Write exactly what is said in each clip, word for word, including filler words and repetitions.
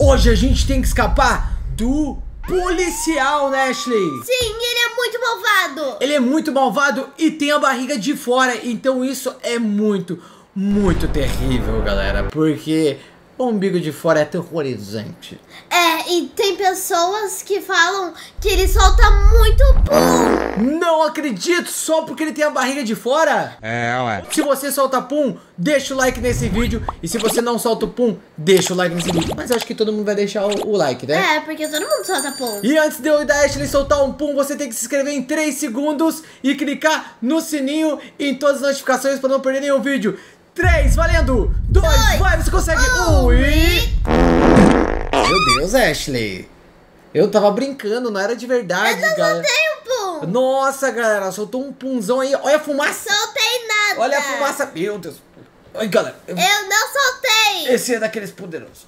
Hoje a gente tem que escapar do policial, né, Ashley? Sim, ele é muito malvado. Ele é muito malvado e tem a barriga de fora. Então isso é muito, muito terrível, galera. Porque o umbigo de fora é aterrorizante. É, e tem pessoas que falam que ele solta muito pum. Não acredito, só porque ele tem a barriga de fora? É, ué. Se você solta pum, deixa o like nesse vídeo. E se você não solta o pum, deixa o like nesse vídeo. Mas eu acho que todo mundo vai deixar o, o like, né? É, porque todo mundo solta pum. E antes de eu e da Ashley soltar um pum, você tem que se inscrever em três segundos e clicar no sininho e em todas as notificações para não perder nenhum vídeo. três, valendo! dois, vai, você consegue! um e... Meu Deus, Ashley. Eu tava brincando, não era de verdade, Eu não galera. soltei um pum. Nossa, galera, soltou um punzão aí. Olha a fumaça. Soltei nada. Olha a fumaça. Meu Deus. Oi, galera. Eu não soltei. Esse é daqueles poderosos.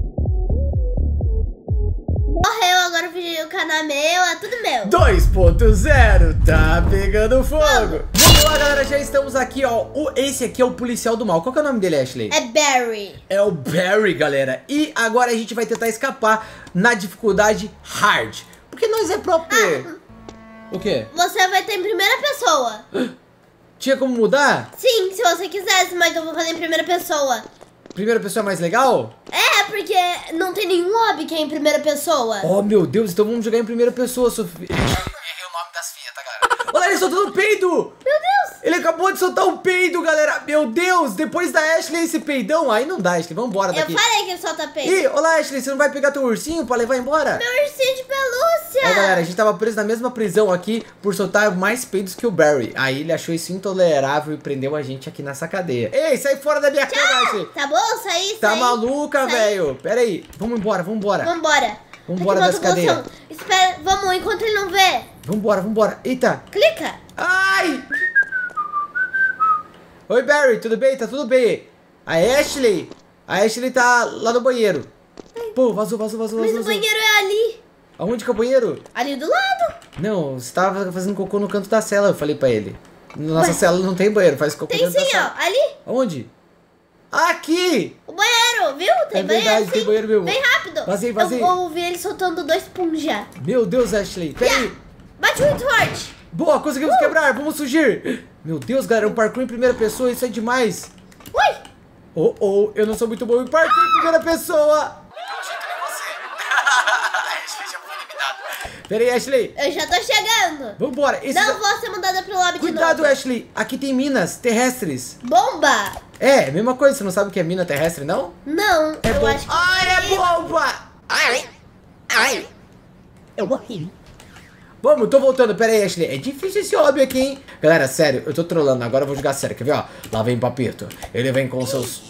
Morreu, agora o canal é meu, é tudo meu. dois ponto zero, tá pegando fogo. Vamos lá, galera, já estamos aqui, ó. O, esse aqui é o policial do mal. Qual que é o nome dele, Ashley? É Barry. É o Barry, galera. E agora a gente vai tentar escapar na dificuldade hard. Porque nós é pro player. Ah, o quê? você vai ter em primeira pessoa. Tinha como mudar? Sim, se você quisesse, mas eu vou fazer em primeira pessoa. Primeira pessoa é mais legal? É, porque não tem nenhum lobby que é em primeira pessoa. Oh, meu Deus, então vamos jogar em primeira pessoa, Sofia. Errei o nome das filhas, tá, galera? Olha ele soltando peido! Meu Deus! Ele acabou de soltar um peido, galera! Meu Deus, depois da Ashley esse peidão, aí não dá, Ashley, vambora daqui. Eu falei que ele solta peido. Ih, olá, Ashley, você não vai pegar teu ursinho pra levar embora? Meu ursinho de pelúcia! É, galera, a gente tava preso na mesma prisão aqui por soltar mais peidos que o Barry. Aí ele achou isso intolerável e prendeu a gente aqui nessa cadeia. Ei, sai fora da minha cama, Ashley! Tá bom? Saí, Tá saí, maluca, saí. velho? Pera aí, vamos embora, vamos embora. Vambora. Vambora Aqui, dessa bota o cadeia. botão. Espera, vamos, enquanto ele não vê. Vambora, vambora. Eita! Clica. Ai! Oi, Barry, tudo bem? Tá tudo bem. A Ashley, a Ashley tá lá no banheiro. Pô, vazou, vazou, vazou, Mas vazou. o banheiro é ali. Aonde que é o banheiro? Ali do lado. Não, você tava fazendo cocô no canto da cela, eu falei pra ele. Nossa Ué? cela não tem banheiro, faz cocô Tem dentro sim, da sala. ó. Ali. Aonde? Aqui! O banheiro, viu? Tem É banheiro verdade, sim. tem banheiro mesmo. Vem rápido. Vazei, vazei. Eu ouvi ele soltando dois pum já. Meu Deus, Ashley, peraí. Yeah. Bate muito forte. Boa, conseguimos Uh. quebrar, vamos fugir. Meu Deus, galera, um parkour em primeira pessoa, isso é demais. Ui. Oh, oh, eu não sou muito bom em parkour em primeira pessoa. Pera aí, Ashley. Eu já tô chegando. Vambora. Esse Não da- vou ser mandada pro lobby Cuidado, de novo. Ashley. Aqui tem minas terrestres. Bomba. É, mesma coisa. Você não sabe o que é mina terrestre, não? Não, É eu bom. acho que... Ai, é bomba! Ai, ai. Eu morri. Vamos, tô voltando. Pera aí, Ashley. É difícil esse hobby aqui, hein? Galera, sério, eu tô trolando. Agora eu vou jogar sério. Quer ver, ó? Lá vem Papito. Ele vem com seus...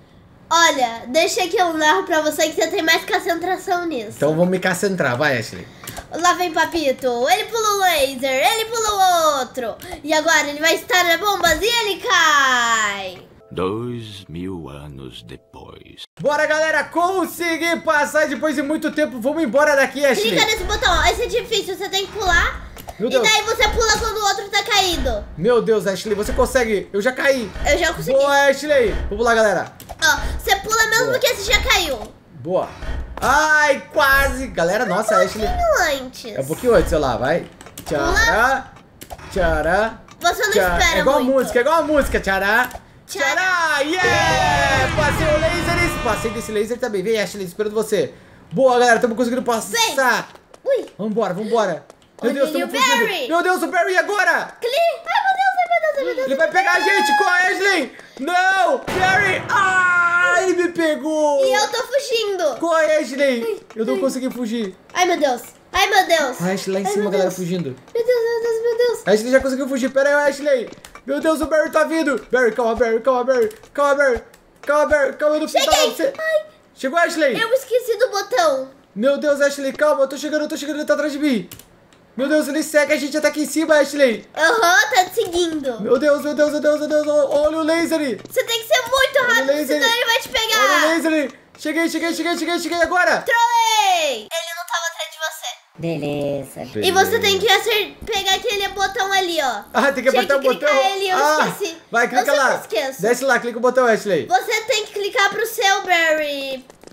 Olha, deixa que eu narro pra você que você tem mais concentração nisso. Então vamos me concentrar. Vai, Ashley. Lá vem Papito, ele pula o laser, ele pula o outro. E agora ele vai estar na bombas e ele cai. Dois mil anos depois. Bora, galera. Consegui passar depois de muito tempo. Vamos embora daqui, Ashley. Clica nesse botão, ó. Esse é difícil, você tem que pular. Meu E Deus. daí você pula quando o outro tá caído. Meu Deus, Ashley. Você consegue. Eu já caí. Eu já consegui. Boa, Ashley. Vamos lá, galera. Ó, você pula mesmo Boa. que esse já caiu. Boa. Ai, quase. Galera, nossa, Um Ashley. pouquinho antes. É um pouquinho antes, sei lá, vai. Tchará. Tchará. Você não Tchará. espera É igual muito. a música, é igual a música. Tchará. Tchará. Tchará. Yeah! Passei o laser. Passei desse laser também. Vem, Ashley, esperando você. Boa, galera, estamos conseguindo passar. Ui. Vambora, vambora. Meu Olha Deus, ali estamos o fugindo. Barry. Meu Deus, o Barry agora. Cli. Ai, meu Deus, ai, meu Deus, ai, meu Deus. Ele vai pegar a gente. Corre, Ashley. Não, Barry. Ah, ele me pegou. E eu tô fugindo. Corre, Ashley. Eu não ai. consegui fugir. Ai, meu Deus. Ai, meu Deus. A Ashley lá em Ai, cima, meu galera, Deus. fugindo. Meu Deus, meu Deus, meu Deus. A Ashley já conseguiu fugir. Pera aí, Ashley. Meu Deus, o Barry tá vindo. Barry, calma, Barry, calma, Barry. Calma, Barry. Calma, Barry. Calma, eu não preciso Cheguei. falar pra você. Ai. Chegou, Ashley. Eu esqueci do botão. Meu Deus, Ashley, calma. Eu tô chegando, eu tô chegando. Ele tá atrás de mim. Meu Deus, ele segue a gente até aqui em cima, Ashley. Aham, tá te seguindo. Meu Deus, meu Deus, meu Deus, meu Deus. Olha o laser. Você tem que ser muito Olha o rápido, laser. senão ele vai te Olha o pegar. laser. Cheguei, cheguei, cheguei, cheguei, cheguei agora. Trolei. Ele não tava atrás de você. Beleza. E você tem que acer- pegar aquele botão ali, ó. Ah, tem que Tinha apertar que o botão. clicar ele, eu ah, esqueci. Vai, clica eu lá. sempre esqueço. Desce lá, clica o botão, Ashley. Você tem que clicar pro seu, Barry.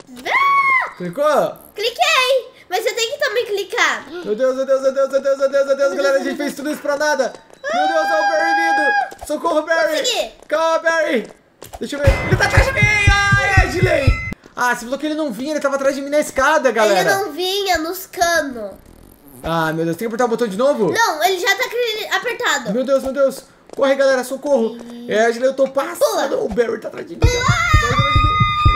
Ah! Clicou? Cliquei. Mas você tem que também clicar. Meu Deus, meu Deus, meu Deus, meu Deus, meu Deus, meu Deus, galera, a gente fez tudo isso pra nada. Meu Deus, é o Barry vindo. Socorro, Barry. Consegui. Calma, Barry. Deixa eu ver. Ele tá atrás de mim. Ai, Ashley. Ah, você falou que ele não vinha, ele tava atrás de mim na escada, galera. Ele não vinha nos canos. Ah, meu Deus, tem que apertar o botão de novo? Não, ele já tá apertado. Meu Deus, meu Deus. Corre, galera, socorro. É, Ashley, eu tô passando. Pula. O Barry tá atrás de mim. Barry tá atrás de mim.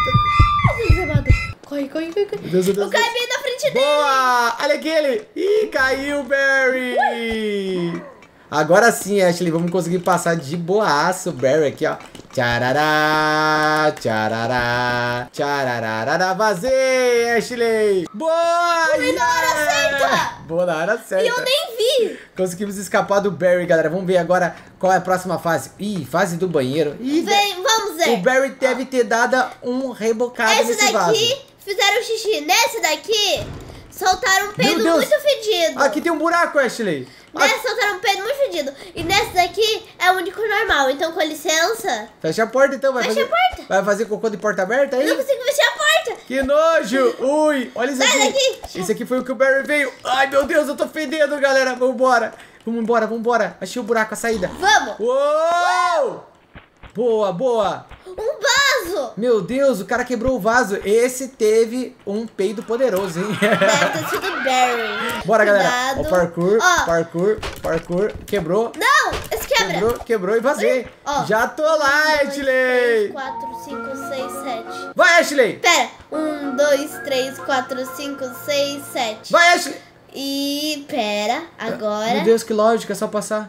Corre, corre, corre, corre. Meu Deus, meu Deus. Eu caí bem na frente dele. Boa! Olha aquele! Ih, caiu, Barry! Agora sim, Ashley, vamos conseguir passar de boaço o Barry aqui, ó. Tcharará, tcharará, tcharará, vazei, Ashley! Boa! Fui na hora certa! Boa, na hora certa. E eu nem vi. Conseguimos escapar do Barry, galera. Vamos ver agora qual é a próxima fase. Ih, fase do banheiro. Ih, Vem, vamos ver. o Barry deve ter dado um rebocado Esse nesse vaso. daqui fizeram xixi. Nesse daqui, soltaram um peido Deus. muito fedido. Aqui tem um buraco, Ashley. Nesse soltaram um peido muito fedido. E nesse daqui é o único normal. Então, com licença. Fecha a porta, então. Vai Fecha fazer, a porta. Vai fazer cocô de porta aberta aí? Eu não consigo fechar a porta. Que nojo! Ui, olha isso Sai aqui. daqui. Esse aqui foi o que o Barry veio. Ai, meu Deus, eu tô fedendo, galera. Vambora. Vambora, vambora. Achei o buraco, a saída. Vamos. Uou! Boa, boa. Um vaso. Meu Deus, o cara quebrou o vaso. Esse teve um peido poderoso, hein? Deve ter sido Barry. Bora, galera. Cuidado. Ó, parkour, Ó. parkour, parkour. Quebrou. Não, esse quebra. Quebrou, quebrou e vazei. Ó. Já tô lá, Um, dois, Ashley. três, quatro, cinco, seis, sete. Vai, Ashley. Pera. Um, dois, três, quatro, cinco, seis, sete. Vai, Ashley. E pera, agora. Meu Deus, que lógica, é só passar.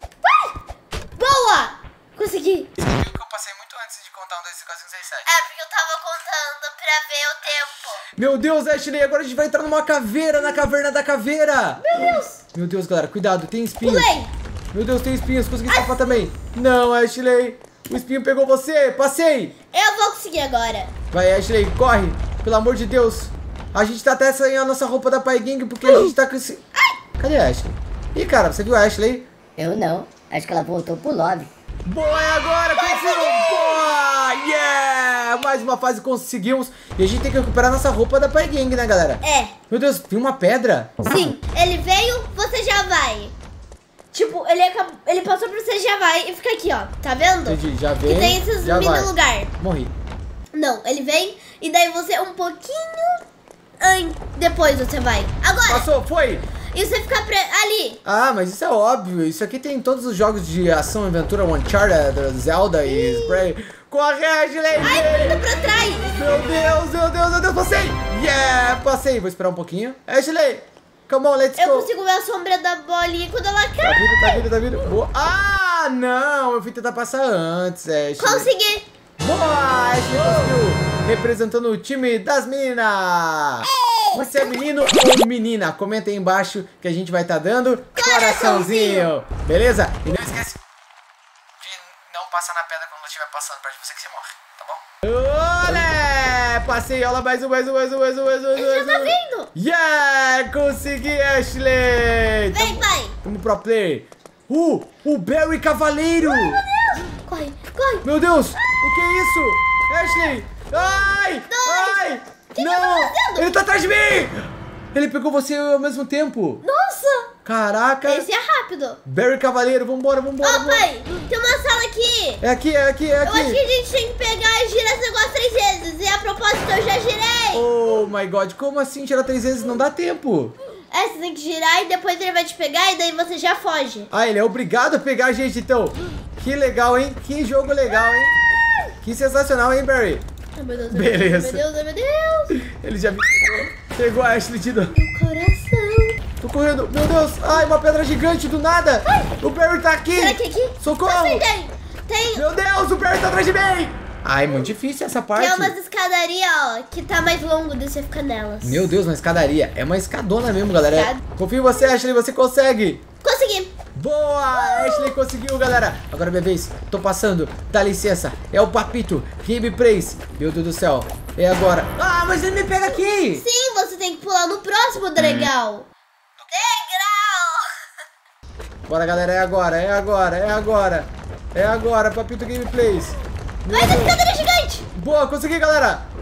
Boa! Consegui. Você viu que eu passei muito antes de contar um, dois, três, quatro, cinco, seis, sete. É, porque eu tava contando pra ver o tempo. Meu Deus, Ashley, agora a gente vai entrar numa caveira, na caverna da caveira. Meu Deus. Meu Deus, galera, cuidado, tem espinhos. Pulei. Meu Deus, tem espinhos, consegui escapar também. Não, Ashley, o espinho pegou você, passei. Eu vou conseguir agora. Vai, Ashley, corre, pelo amor de Deus. A gente tá até sem a nossa roupa da Pai Gang porque a gente tá com esse... Cadê a Ashley? Ih, cara, você viu a Ashley? Eu não. Acho que ela voltou pro lobby. Boa, é agora, conseguimos! Boa! Yeah! Mais uma fase conseguimos. E a gente tem que recuperar nossa roupa da Pai Gang, né, galera? É. Meu Deus, tem uma pedra. Sim, ele veio, você já vai. Tipo, ele, acabou, ele passou pra você, já vai e fica aqui, ó. Tá vendo? Entendi, já vem, Que tem esses já mini vai. lugar. Morri. Não, ele vem e daí você um pouquinho an- depois você vai. Agora, Passou, foi! e você fica pre- ali. Ah, mas isso é óbvio. Isso aqui tem em todos os jogos de ação e aventura, Uncharted, Zelda e Spray. Corre, Ashley! Ai, muito pra trás. Meu Deus, meu Deus, meu Deus, passei! Yeah, passei. Vou esperar um pouquinho. Ashley, come on, let's Eu go. consigo ver a sombra da bolinha quando ela Tá cai. vindo, tá vindo, tá vindo. Boa. Ah, não, eu fui tentar passar antes, Ashley. Consegui. Boa, Ashley conseguiu. Representando o time das meninas. Você é menino ou menina? Comenta aí embaixo que a gente vai estar dando coraçãozinho. Beleza? E não esquece de não passar na pedra quando ela estiver passando perto de você que você morre, tá bom? Olé! Passei, olha mais um, mais um, mais um, mais um, mais um, mais um. Ele já tá vindo. Yeah! Consegui, Ashley! Vem, pai. Tamo pro player. Uh, o Barry Cavaleiro! Corre, corre. Meu Deus! O que é isso? Ashley! Ai! Ai! que não! eu tô fazendo? Ele tá atrás de mim! Ele pegou você ao mesmo tempo! Nossa. Caraca! Esse é rápido. Barry Cavaleiro, vambora, vambora! Ó, vambora. pai, tem uma sala aqui. É aqui, é aqui, é Eu acho que aqui! a gente tem que pegar e girar esse negócio três vezes. E a propósito, eu já girei. Oh my god, como assim tirar três vezes? Não dá tempo! É, você tem que girar e depois ele vai te pegar e daí você já foge. Ah, ele é obrigado a pegar a gente então! Que legal, hein? Que jogo legal, hein? Que sensacional, hein, Barry? Ai, meu Deus, Beleza. Meu Deus, ai, meu Deus. Ele já me pegou. Pegou a Ashley de novo. Meu coração. Tô correndo. Meu Deus. Ai, uma pedra gigante do nada. O Barry tá aqui. Será que é aqui? Socorro. Acertei. Tem, Meu Deus, o Barry tá atrás de mim. Ai, muito difícil essa parte. tem umas escadarias, ó, que tá mais longo de você ficar nelas. Meu Deus, uma escadaria. É uma escadona mesmo, galera. Escada. Confio em você, Ashley. Você consegue. Consegui. Boa! Ashley conseguiu, galera. Agora é minha vez. Tô passando. Dá licença. É o Papito. Game Praise. Meu Deus do céu. É agora. Ah, mas ele me pega aqui. Sim, você tem que pular no próximo degrau. Degrau. Bora, galera. É agora. É agora. É agora. É agora. Papito Gameplays. Vai da escadaria gigante. Boa, consegui, galera.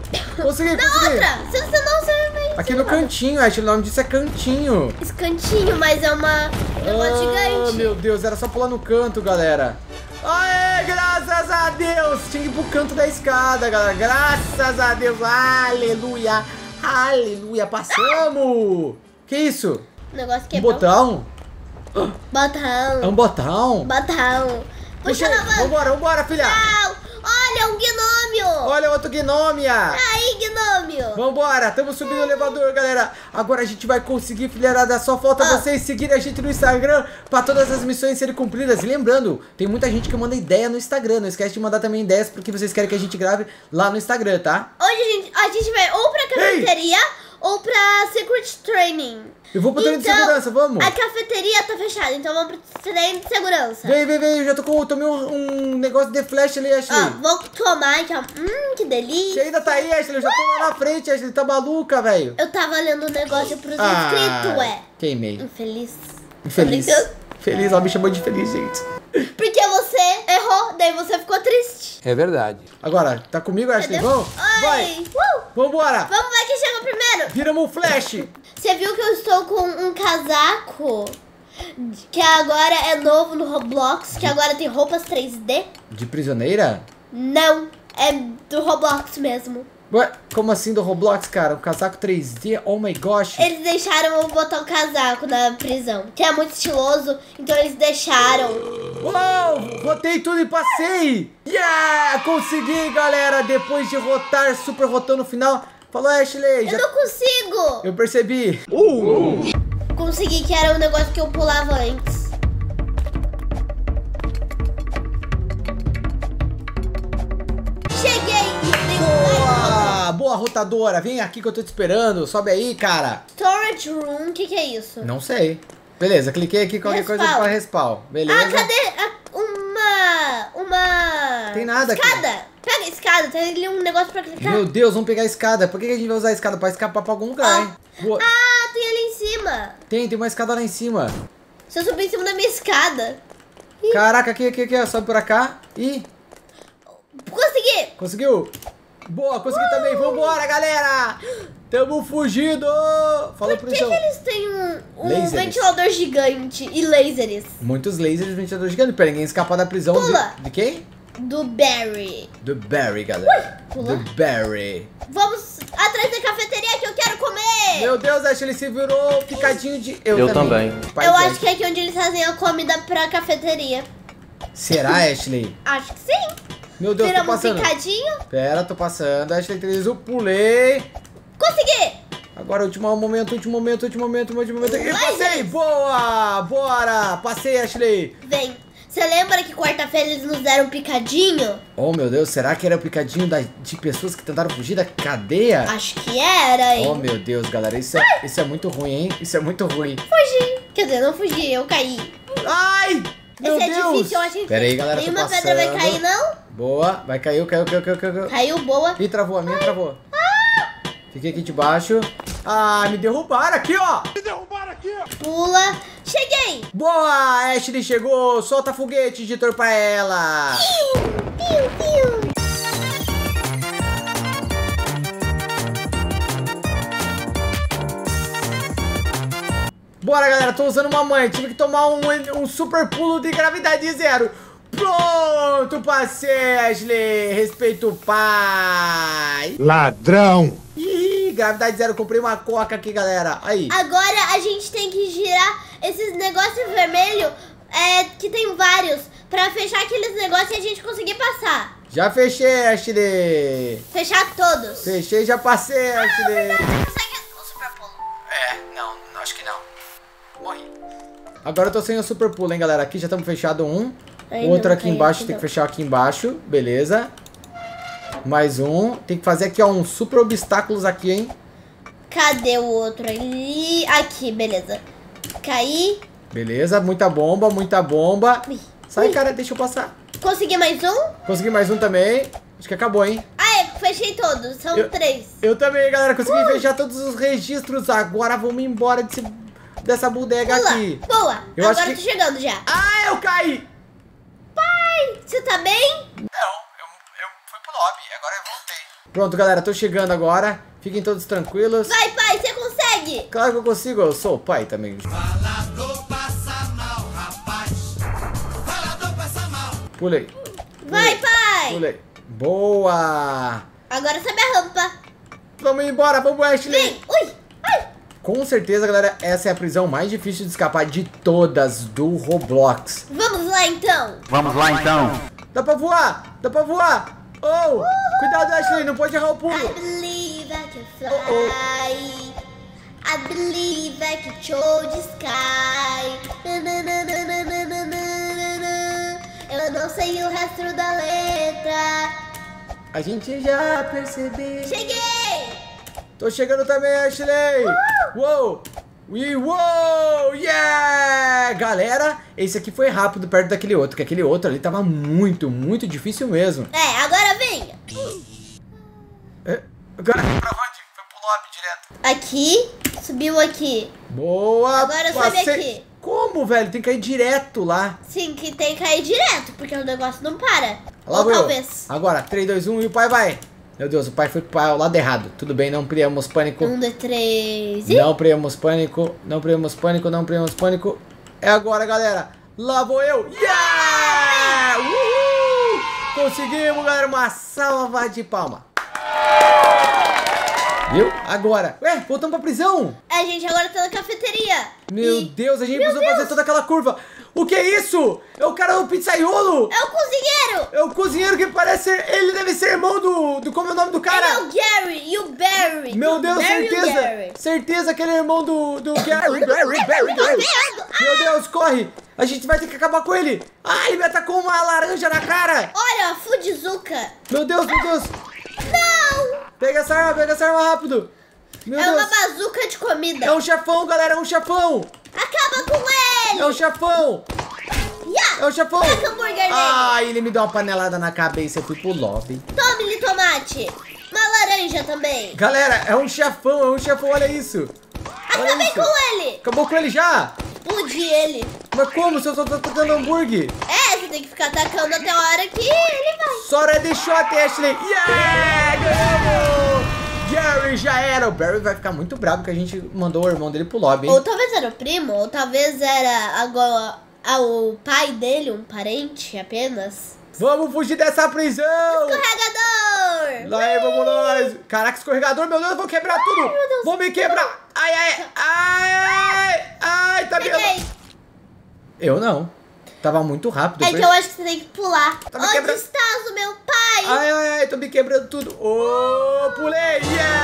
Consegui, Na consegui. outra! Se você não, você vai... Aqui no cantinho, Ashley, o nome disso é cantinho. Esse cantinho, mas é uma... É uma Ah, gigante. meu Deus, era só pular no canto, galera. Aê, graças a Deus. Tinha que ir pro canto da escada, galera. Graças a Deus. Aleluia. Aleluia. Passamos. Que isso? O negócio Um quebrou. botão? Botão. É um botão? Botão. Puxa Puxa, na mão. vambora, vambora, filha. Tchau. Olha, um gnômio. Olha outro gnômia. Aí, gnômio. Vambora, estamos subindo o elevador, galera. Agora a gente vai conseguir, filharada. Só falta Ah. vocês seguirem a gente no Instagram pra todas as missões serem cumpridas. E lembrando, tem muita gente que manda ideia no Instagram. Não esquece de mandar também ideias porque vocês querem que a gente grave lá no Instagram, tá? Hoje a gente, a gente vai ou pra cafeteria ou pra Secret Training. Eu vou pro treino de segurança, vamos. A cafeteria tá fechada, então vamos pro treino de segurança. Vem, vem, vem. Eu já tô com, tomei um, um negócio de flash ali, Ashley. Ó, vou tomar aqui, ó. Hum, que delícia. Você ainda tá aí, Ashley. Eu já tô lá na frente, Ashley. Tá maluca, velho. Eu tava lendo um negócio pros Ah, inscritos, ué. queimei. Infeliz. Infeliz. Tô brincando. Feliz, ela me chamou de feliz, gente. Porque você errou, daí você ficou triste. É verdade. Agora, tá comigo, Ashley? Entendeu? Vamos? Vai. Ai, uh, Vambora. vamos ver quem chega primeiro. Viramos o flash. Você viu que eu estou com um casaco que agora é novo no Roblox, que agora tem roupas três D? De prisioneira? Não, é do Roblox mesmo. Ué, como assim do Roblox, cara? Um casaco três D? Oh my gosh. Eles deixaram eu botar o casaco na prisão, que é muito estiloso, então eles deixaram. Uou, rotei tudo e passei. Yeah, consegui, galera. Depois de rotar, super rotando no final. Falou, Ashley. Eu Já... não consigo! Eu percebi. Consegui, que era um negócio que eu pulava antes. Cheguei! Boa, boa rotadora. Vem aqui que eu tô te esperando. Sobe aí, cara. Storage Room, o que, que é isso? Não sei. Beleza, cliquei aqui qualquer coisa Respawn. para respawn. Beleza. Ah, cadê a- uma... uma... Tem nada aqui. escada? Pega a escada, tem ali um negócio pra clicar. Meu Deus, vamos pegar a escada. Por que que a gente vai usar a escada? Pra escapar pra algum lugar, hein? Boa. Ah, tem ali em cima. Tem, tem uma escada lá em cima. Se eu subir em cima da minha escada. Caraca, aqui, aqui, aqui, ó. Sobe pra cá. Ih, Consegui! conseguiu? Boa, consegui também. Vambora, galera. Tamo fugindo. Falou Por pro que, João. que eles têm um, um Lasers. ventilador gigante e lasers? Muitos lasers de ventilador gigante pra ninguém escapar da prisão. Pula. De, de quem? Do Barry. Do Barry, galera. pula. Do Barry. Vamos atrás da cafeteria que eu quero comer! Meu Deus, acho que ele se virou picadinho de... Eu, Eu também. também. Pai eu dele. acho que é aqui onde eles fazem a comida pra cafeteria. Será, Ashley? Acho que sim. Meu Deus, tô Viramos um passando. picadinho. Pera, tô passando. Ashley três, eu pulei. Consegui! Agora, último momento, último momento, último momento, último momento. E Vai, passei! gente. Boa! Bora! Passei, Ashley! Vem. Você lembra que quarta-feira eles nos deram um picadinho? Oh, meu Deus, será que era o picadinho da, de pessoas que tentaram fugir da cadeia? Acho que era, hein? Oh, meu Deus, galera, isso é, isso é muito ruim, hein? Isso é muito ruim. Fugi. Quer dizer, não fugi, eu caí. Ai! Meu Esse é Deus! difícil, eu acho que Pera aí, galera, tô nenhuma passando. pedra vai cair, não? Boa, vai cair, caiu, caiu, caiu, caiu, caiu. Caiu, boa. Ih, travou, a minha travou. Fiquei aqui debaixo. Ah, me derrubaram aqui, ó. Pula. Cheguei. Boa, Ashley chegou. Solta foguete, editor, pra ela. Piu, piu. Bora, galera, tô usando uma mãe. Tive que tomar um, um super pulo de gravidade zero. Pronto, passei, Ashley. Respeito o pai. Ladrão! Ih, gravidade zero. Comprei uma coca aqui, galera. Aí. Agora a gente tem que girar esses negócios vermelhos, é, que tem vários, pra fechar aqueles negócios e a gente conseguir passar. Já fechei, Ashley. Fechar todos. Fechei, já passei, Ashley. Você consegue o super pulo? É, não, acho que não. Morri. Agora eu tô sem o super pulo, hein, galera. Aqui já estamos fechado um. Ai, Outro não, aqui caiu embaixo, aqui tem não. que fechar aqui embaixo. Beleza. Mais um. Tem que fazer aqui, ó, uns super obstáculos aqui, hein. Cadê o outro ali? Aqui, beleza. Caí. Beleza, muita bomba, muita bomba. Ui, Sai, ui. cara, deixa eu passar. Consegui mais um? Consegui mais um também. Acho que acabou, hein. Ah, é, fechei todos. São Eu- três. Eu também, galera, consegui Uh! fechar todos os registros. Agora vamos embora desse, dessa bodega Pula. aqui. Boa. Eu Agora acho eu que- tô chegando já. Ah, eu caí. Pai, você tá bem? Não, eu, eu fui pro lobby, agora eu voltei. Pronto, galera, tô chegando agora. Fiquem todos tranquilos. Vai, pai, você consegue. Claro que eu consigo, eu sou o pai também. Falador passa mal, rapaz. Falador passa mal. Pulei. Vai, pai. Pulei. Boa! Agora sobe a rampa. Vamos embora, vamos, Ashley. Vem. Ui. Ai. Com certeza, galera, essa é a prisão mais difícil de escapar de todas do Roblox. Vamos lá, então. Vamos lá então. Dá pra voar! Dá pra voar! Oh! Cuidado, Ashley, não pode errar o I pulo. believe I can fly. Oh, I believe I can show the sky. Na, na, na, na, na, na, na, na, na. Eu não sei o resto da letra. A gente já percebeu. Cheguei! Tô chegando também, Ashley! Uou! E uou! Yeah! Galera, esse aqui foi rápido perto daquele outro, que aquele outro ali tava muito, muito difícil mesmo. É, agora venha. É, agora pra onde? Foi pro lobby direto. Aqui, subiu aqui. Boa! Agora sobe passei- aqui. Como, velho? Tem que cair direto lá. Sim, que tem que cair direto, porque o negócio não para. Lá Ou vou eu. talvez. Agora, três, dois, um e o pai vai. Meu Deus, o pai foi para o lado errado. Tudo bem, não criamos pânico. Um, dois, três e... Não criamos pânico. Não criamos pânico, não criamos pânico. É agora, galera. Lá vou eu. Yeah! Uhul! Conseguimos, galera. Uma salva de palma. Viu? Agora. Ué, voltamos pra prisão. A gente agora tá na cafeteria. Meu E Deus, a gente Meu precisou Deus. fazer toda aquela curva. O que é isso? É o cara do pizzaiolo. é o cozinheiro. É o cozinheiro que parece ser... Ele deve ser irmão do... do como é o nome do cara? Ele é o Gary e o Barry. Meu O Deus, Barry e o certeza. Gary. Certeza que ele é irmão do... do Gary. Gary, Gary, Gary. Meu Deus, corre. A gente vai ter que acabar com ele. Ah, ele me atacou uma laranja na cara. Olha, a Fujizuka. Meu Deus, meu Deus. Não! Pega essa arma, pega essa arma rápido. Meu é Deus. uma bazuca de comida. É um chefão, galera, é um chefão. Acaba com ele! É um chefão. Yeah. É um chefão. Taca o hambúrguer nele. Ah, ele me deu uma panelada na cabeça. Eu fui pro lobby. Tome-lhe tomate. Uma laranja também. Galera, é um chefão, é um chefão, olha isso. Olha Acabei isso. com ele. Acabou com ele já? Explodi ele. Mas como? Se eu só tô tocando hambúrguer. É, você tem que ficar atacando até a hora que ele vai. Só red shot, Ashley. Yeah! Ganhamos! Gary já era. O Barry vai ficar muito bravo que a gente mandou o irmão dele pro lobby, hein? Ou talvez era o primo, ou talvez era agora ah, o pai dele, um parente apenas. Vamos fugir dessa prisão! Escorregador! Lá aí, vamos nós! Caraca, escorregador, meu Deus, vou quebrar tudo! meu Deus. Vou me quebrar! Ai, ai, ai, ai, ai, tá Peguei. vendo? Eu não. Tava muito rápido. É eu que eu acho que você tem que pular. Tá me Onde quebrando. estás, o meu pai? Ai, ai, ai, tô me quebrando tudo. Ô, pulei!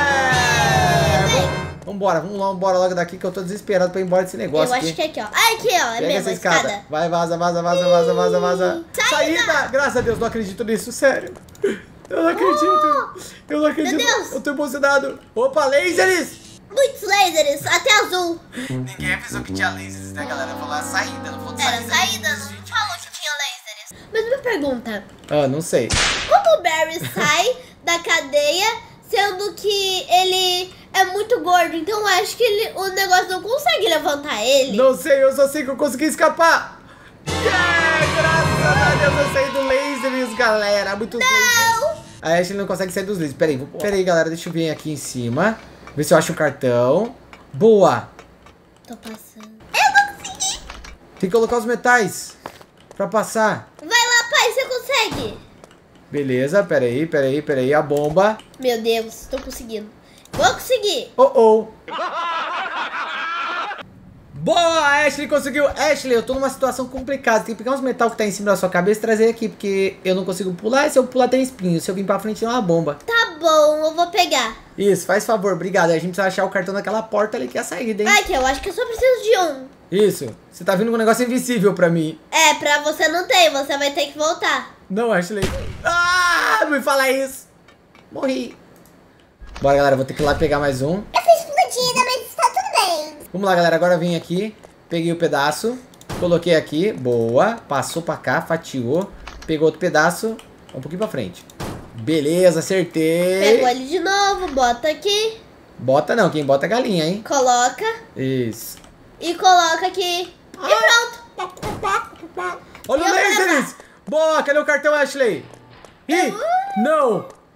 Yeah! Vem. Vambora, vamos lá, vambora logo daqui que eu tô desesperado pra ir embora desse negócio Eu aqui. acho que é aqui, ó. Ah, aqui, ó. É Pega mesmo, essa a escada. escada. Vai, vaza, vaza, vaza, vaza, vaza, vaza. Saída! Graças a Deus, não acredito nisso, sério. Eu não acredito. Eu não acredito. Meu Deus. Eu tô emocionado. Opa, lasers! Muitos lasers, até azul. Ninguém avisou que tinha lasers, né, galera? Falou a saída, não falou Era saída, não falou que tinha lasers. Mas me pergunta, Ah, não sei. como o Barry sai da cadeia, sendo que ele é muito gordo? Então eu acho que ele, o negócio não consegue levantar ele. Não sei, eu só sei que eu consegui escapar. Yeah, graças a Deus eu saí do lasers, galera. Muitos lasers. Não! A Ashley não consegue sair dos lasers. Pera aí, vou... Pera aí, galera, deixa eu vir aqui em cima. Ver se eu acho o cartão. Boa! Tô passando. Eu não consegui! Tem que colocar os metais pra passar. Vai lá, pai, você consegue. Beleza, peraí, peraí, peraí. A bomba. Meu Deus, tô conseguindo. Vou conseguir. Oh, oh. Boa, Ashley conseguiu. Ashley, eu tô numa situação complicada. Tem que pegar uns metal que tá em cima da sua cabeça e trazer aqui. Porque eu não consigo pular. E se eu pular tem espinho. Se eu vir pra frente é uma bomba. Tá bom, eu vou pegar. Isso, faz favor, obrigado. A gente precisa achar o cartão daquela porta ali que é a saída, hein? Aqui, eu acho que eu só preciso de um. Isso. Você tá vindo com um negócio invisível pra mim. É, pra você não tem, você vai ter que voltar. Não, Ashley. Ah, não me fala isso. Morri. Bora, galera. Vou ter que ir lá pegar mais um. Eu fui explodida, mas está tudo bem. Vamos lá, galera. Agora eu vim aqui. Peguei o pedaço. Coloquei aqui. Boa. Passou pra cá. Fatiou. Pegou outro pedaço. Um pouquinho pra frente. Beleza, acertei. Pegou ele de novo, bota aqui. Bota não. Quem bota é galinha, hein? Coloca. Isso. E coloca aqui. E pronto. Olha o E eu lasers. Boa. Cadê o cartão, Ashley? Ih, não.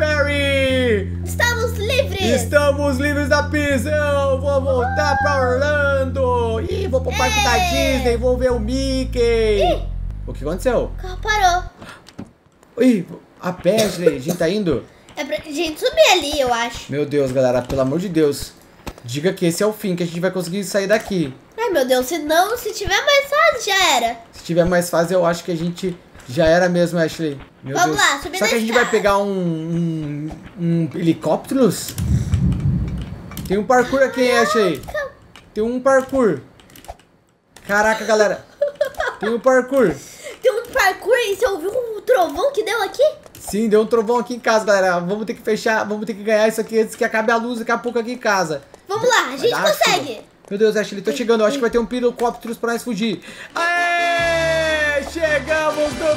Barry! Estamos livres! Estamos livres da prisão! Vou voltar pra Orlando! Ih, vou pro parque da Disney, vou ver o Mickey! Ih. O que aconteceu? O carro parou. Ih, a pé, Ashley, a gente tá indo? É pra gente subir ali, eu acho. Meu Deus, galera, pelo amor de Deus. Diga que esse é o fim, que a gente vai conseguir sair daqui. Ai, meu Deus, se não, se tiver mais fácil, já era. Se tiver mais fácil, eu acho que a gente já era mesmo, Ashley. Meu Vamos Deus. lá, subir Será na que a gente vai escada. pegar um, um, um helicópteros? Tem um parkour aqui, hein, Ashley? Tem um parkour. Caraca, galera. Tem um parkour. Tem um parkour e você ouviu um trovão que deu aqui? Sim, deu um trovão aqui em casa, galera. Vamos ter que fechar, vamos ter que ganhar isso aqui antes que acabe a luz daqui a pouco aqui em casa. Vamos lá, a Vai gente dar consegue. chuva. Meu Deus, Ashley, tô chegando. Eu acho que vai ter um pirocópteros pra nós fugir. Aê! Chegamos no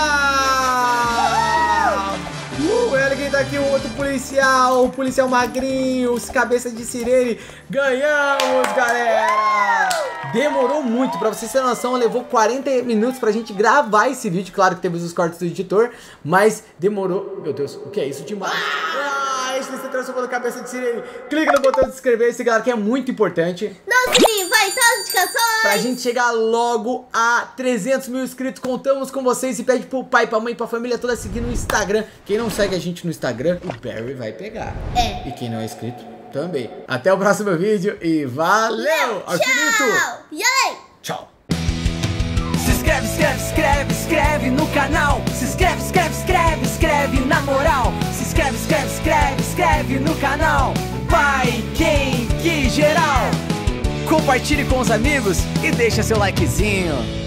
final! Uh, olha quem tá aqui, o outro policial, o policial magrinho, os cabeça de sirene. Ganhamos, galera! Demorou muito, pra vocês terem noção, levou quarenta minutos pra gente gravar esse vídeo. Claro que temos os cortes do editor, mas demorou... Meu Deus, o que é isso demais? Ah, esse você transformou na cabeça de sirene. Clica no botão de se inscrever-se, galera, que é muito importante. Não, sininho, vai estar as indicações. Pra gente chegar logo a trezentos mil inscritos, contamos com vocês e pede pro pai, pra mãe, pra família toda seguir no Instagram. Quem não segue a gente no Instagram, o Barry vai pegar. É. E quem não é inscrito, também. Até o próximo vídeo e valeu! Ao infinito! Tchau. E aí? Tchau! Se inscreve, inscreve, inscreve, inscreve no canal. Se inscreve, inscreve, inscreve, inscreve na moral. Se inscreve, inscreve, inscreve, inscreve no canal. Vai, quem, que geral. Compartilhe com os amigos e deixa seu likezinho.